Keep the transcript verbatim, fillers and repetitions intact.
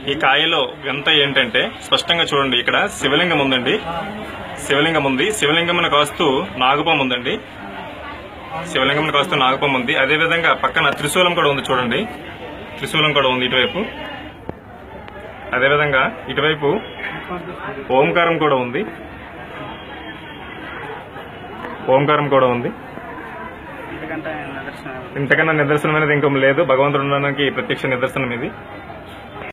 ఈ కాయలో ఎంత ఏంటంటే స్పష్టంగా చూడండి, ఇక్కడ శివలింగం ఉందండి, శివలింగం ఉంది, శివలింగం కాస్తూ నాగపాము ఉందండి, శివలింగం కాస్తూ నాగపాము ఉంది. అదేవిధంగా పక్కన త్రిశూలం కూడా ఉంది చూడండి, త్రిశూలం కూడా ఉంది ఇటువైపు. అదేవిధంగా ఇటువైపు ఓంకారం కూడా ఉంది, ఓంకారం కూడా ఉంది. ఇంతకన్నా నిదర్శనం అనేది ఇంకో లేదు, భగవంతుడు ఉండడానికి ప్రత్యక్ష నిదర్శనం ఇది.